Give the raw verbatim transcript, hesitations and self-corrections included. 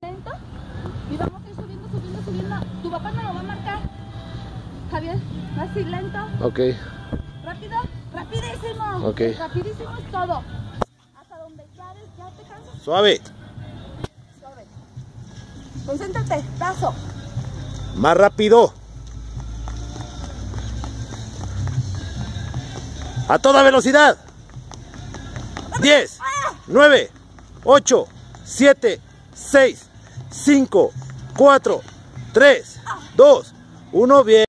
Lento. Y vamos a ir subiendo, subiendo, subiendo. Tu papá me lo va a marcar. Javier, así lento. Ok. Rápido, rapidísimo. Ok. Rapidísimo es todo. Hasta donde ya, ya te cansas. Suave. Suave. Concéntrate, paso. Más rápido. A toda velocidad. diez, nueve, ocho, siete, seis, cinco, cuatro, tres, dos, uno, bien.